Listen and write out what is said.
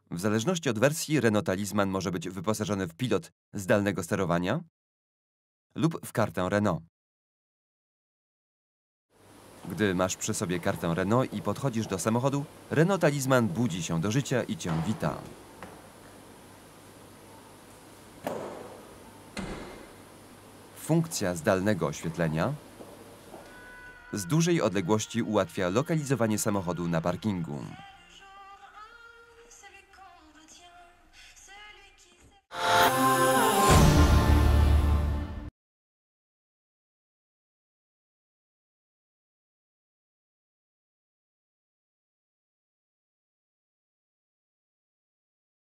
W zależności od wersji Renault Talisman może być wyposażony w pilot zdalnego sterowania lub w kartę Renault. Gdy masz przy sobie kartę Renault i podchodzisz do samochodu, Renault Talisman budzi się do życia i Cię wita. Funkcja zdalnego oświetlenia z dużej odległości ułatwia lokalizowanie samochodu na parkingu.